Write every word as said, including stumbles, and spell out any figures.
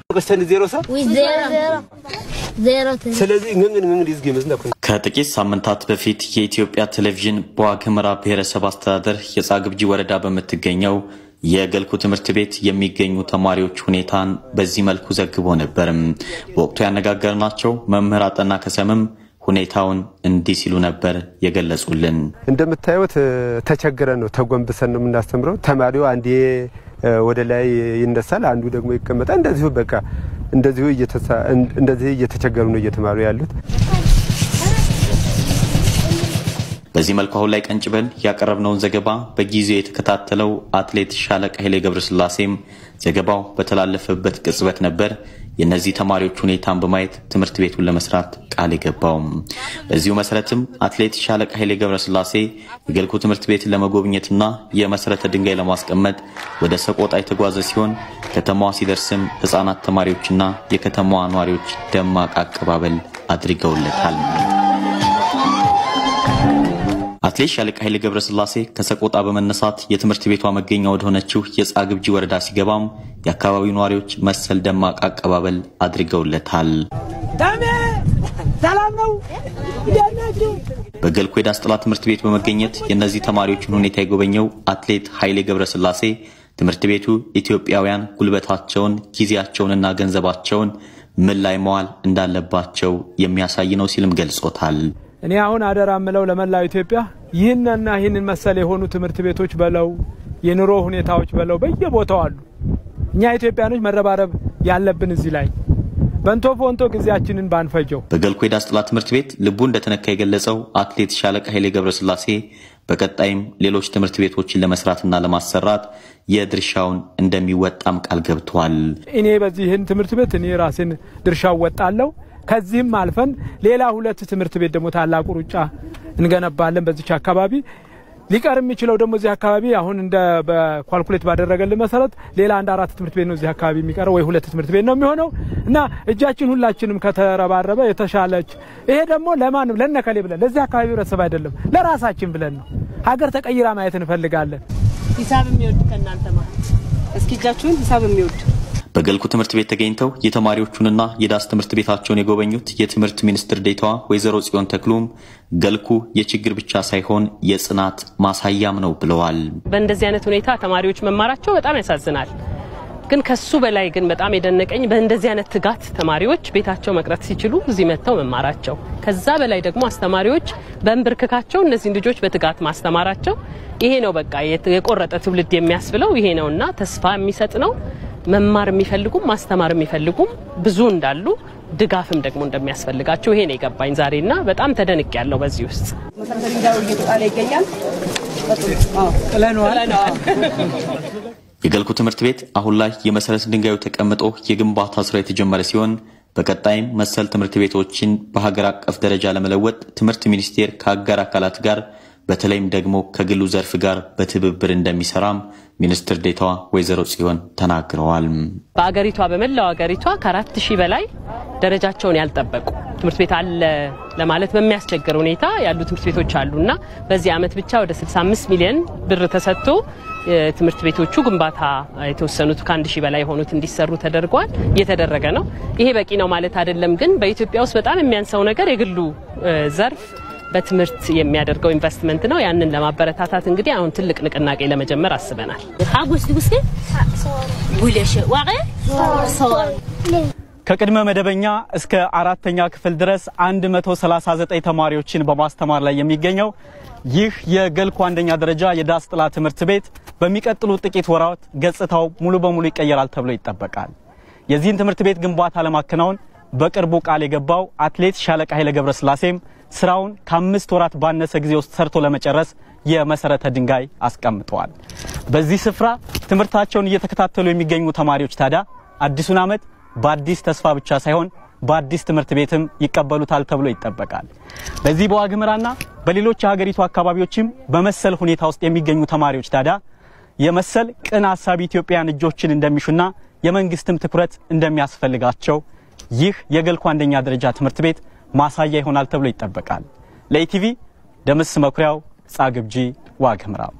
قصتني زيرو صح؟ زيرو زيرو سلازي نعن نعن رزقي مزنا كن ከጥቂት ሳምንታት በፊት የኢትዮጵያ ቴሌቪዥን በዋግኽምራ ብሔረሰብ አስተዳደር የጻግብጂ ወረዳ በመትገኘው የገልኩ ትምህርት ቤት የሚገኙ ተማሪዎች ሁኔታን በዚህ መልኩ ዘግቦ ነበር። ወቅቱ ያነጋገርናቸው መምህር አጠና ከሰምም ሁኔታውን እንዲህ ሲሉ ነበር የገለጹልን። እንደምታዩት ተቸግረን ነው ተጎንብሰን ነው የምናስተምረው። ተማሪው አንዴ ወደ ላይ ይነሳል አንዱ ደግሞ ይቀመጣል። እንደዚሁ በቃ እንደዚሁ እየተሳ እንደዚህ እየተቸገሩ ነው እየተማሩ ያሉት። በዚህ መልኩ አሁን ላይ ቀንጭበን ያቀረብነውን ዘገባ በጊዜው የተከታተለው አትሌት ሻለቃ ኃይሌ ገብረስላሴም ዘገባው በተላለፈበት ቅጽበት ነበር የነዚህ ተማሪዎች ሁኔታን በማየት ትምህርት ቤቱን ለመስራት ቃል የገባው። በዚሁ መሰረትም አትሌት ሻለቃ ኃይሌ ገብረስላሴ የገልኩ ትምህርት ቤት ለመጎብኘትና የመሰረተ ድንጋይ ለማስቀመጥ ወደ ሰቆጣ የተጓዘ ሲሆን ከተማዋ ሲደርስም ህፃናት ተማሪዎችና የከተማዋ ነዋሪዎች ደማቅ አቀባበል አድርገውለታል። አትሌት ሻለቃ ኃይሌ ገብረስላሴ ከሰቆጣ በመነሳት የትምህርት ቤቷ መገኛ ወደ ሆነችው የጻግብጂ ወረዳ ሲገባም የአካባቢው ነዋሪዎች መሰል ደማቅ አቀባበል አድርገውለታል። ታሜ ሰላም ነው ይደናችሁ በገልኩ የዳስጥላ ትምህርት ቤት በመገኘት የነዚህ ተማሪዎችን ሁኔታ የጎበኘው አትሌት ኃይሌ ገብረስላሴ ትምህርት ቤቱ ኢትዮጵያውያን ጉልበታቸውን ጊዜያቸውንና ገንዘባቸውን ምን ላይ መዋል እንዳለባቸው የሚያሳይ ነው ሲልም ገልጾታል። እኔ አሁን አደራ ምለው ለመላው ኢትዮጵያ ይህንና ይህንን መሰል የሆኑ ትምህርት ቤቶች በለው የኑሮ ሁኔታዎች በለው በየቦታው አሉ። እኛ ኢትዮጵያኖች መረባረብ ያለብን እዚህ ላይ በእንቶ ፎንቶ ግዚያችንን ባንፈጀው። በገልኩ የዳስጥላ ትምህርት ቤት ልቡ እንደተነካ የገለጸው አትሌት ሻለቃ ኃይሌ ገብረስላሴ በቀጣይም ሌሎች ትምህርት ቤቶችን ለመስራትና ለማሰራት የድርሻውን እንደሚወጣም ቃል ገብቷል። እኔ በዚህን ትምህርት ቤት እኔ ራሴን ድርሻው ወጣለው። ከዚህም አልፈን ሌላ ሁለት ትምህርት ቤት ደግሞ ታላቁ ሩጫ እንገነባለን በዚህ አካባቢ። ሊቀርም ይችላል ደግሞ እዚህ አካባቢ አሁን እንደ በኳልኩሌት ባደረገልን መሰረት ሌላ አንድ አራት ትምህርት ቤት ነው እዚህ አካባቢ የሚቀረው ወይ ሁለት ትምህርት ቤት ነው የሚሆነው እና እጃችን ሁላችንም ከተረባረበ የተሻለች ይሄ ደግሞ ለማንም ለነከሌ ብለን ለዚህ አካባቢ ህብረተሰብ አይደለም ለራሳችን ብለን ነው ሀገር ተቀይራ ማየት እንፈልጋለን። ሂሳብ የሚወድ ከናንተ ማለት እስኪ እጃችሁን ሂሳብ የሚወድ በገልኩ ትምህርት ቤት ተገኝተው የተማሪዎቹንና የዳስ ትምህርት ቤታቸውን የጎበኙት የትምህርት ሚኒስትር ዴታዋ ወይዘሮ ጽዮን ተክሉም ገልኩ የችግር ብቻ ሳይሆን የጽናት ማሳያም ነው ብለዋል። በእንደዚህ አይነት ሁኔታ ተማሪዎች መማራቸው በጣም ያሳዝናል። ግን ከሱ በላይ ግን በጣም የደነቀኝ በእንደዚህ አይነት ትጋት ተማሪዎች ቤታቸው መቅረት ሲችሉ እዚህ መተው መማራቸው ከዛ በላይ ደግሞ አስተማሪዎች በእንብርክካቸው እነዚህ ልጆች በትጋት ማስተማራቸው ይሄ ነው በቃ የቆረጠ ትውልድ የሚያስብለው ይሄ ነውና ተስፋ የሚሰጥ ነው። መማር የሚፈልጉም ማስተማር የሚፈልጉም ብዙ እንዳሉ ድጋፍም ደግሞ እንደሚያስፈልጋቸው ይሄ ነው የገባኝ ዛሬና በጣም ተደንቅ ያለው በዚህ ውስጥ መሰረተ ድንጋዩ እየተጣለ ይገኛል። አዎ ለነዋል የገልኩ ትምህርት ቤት አሁን ላይ የመሰረት ድንጋዩ ተቀምጦ የግንባታ ስራ የተጀመረ ሲሆን በቀጣይም መሰል ትምህርት ቤቶችን በሀገር አቀፍ ደረጃ ለመለወጥ ትምህርት ሚኒስቴር ከአጋር አካላት ጋር በተለይም ደግሞ ከግሉ ዘርፍ ጋር በትብብር እንደሚሰራም ሚኒስትር ዴታዋ ወይዘሮ ጽዮን ተናግረዋል። በአገሪቷ በመላው አገሪቷ ከአራት ሺህ በላይ ደረጃቸውን ያልጠበቁ ትምህርት ቤት አለ ለማለት በሚያስቸግር ሁኔታ ያሉ ትምህርት ቤቶች አሉና በዚህ አመት ብቻ ወደ ስልሳ አምስት ሚሊዮን ብር ተሰጥቶ ትምህርት ቤቶቹ ግንባታ የተወሰኑት ከአንድ ሺህ በላይ ሆኑት እንዲሰሩ ተደርጓል እየተደረገ ነው። ይሄ በቂ ነው ማለት አይደለም ግን በኢትዮጵያ ውስጥ በጣም የሚያንሰው ነገር የግሉ ዘርፍ በትምህርት የሚያደርገው ኢንቨስትመንት ነው። ያንን ለማበረታታት እንግዲህ አሁን ትልቅ ንቅናቄ ለመጀመር አስበናል። ሀጎስ ድጉስቴ ጉሌሽ ዋቀ ሰዋር ከቅድመ መደበኛ እስከ አራተኛ ክፍል ድረስ አንድ መቶ ሰላሳ ዘጠኝ ተማሪዎችን በማስተማር ላይ የሚገኘው ይህ የገልኩ አንደኛ ደረጃ የዳስጥላ ትምህርት ቤት በሚቀጥሉ ጥቂት ወራት ገጽታው ሙሉ በሙሉ ይቀየራል ተብሎ ይጠበቃል። የዚህን ትምህርት ቤት ግንባታ ለማከናወን በቅርቡ ቃል የገባው አትሌት ሻለቃ ኃይሌ ገብረስላሴም ስራውን ከአምስት ወራት ባነሰ ጊዜ ውስጥ ሰርቶ ለመጨረስ የመሰረተ ድንጋይ አስቀምጠዋል። በዚህ ስፍራ ትምህርታቸውን እየተከታተሉ የሚገኙ ተማሪዎች ታዲያ አዲሱን አመት በአዲስ ተስፋ ብቻ ሳይሆን በአዲስ ትምህርት ቤትም ይቀበሉታል ተብሎ ይጠበቃል። በዚህ በዋግኽምራና በሌሎች የሀገሪቱ አካባቢዎችም በመሰል ሁኔታ ውስጥ የሚገኙ ተማሪዎች ታዲያ የመሰል ቅን ሐሳቢ ኢትዮጵያን እጆችን እንደሚሹና የመንግስትም ትኩረት እንደሚያስፈልጋቸው ይህ የገልኩ አንደኛ ደረጃ ትምህርት ቤት ማሳያ ይሆናል ተብሎ ይጠበቃል። ለኢቲቪ ደምስ መኩሪያው ጻግብጂ ዋግኽምራ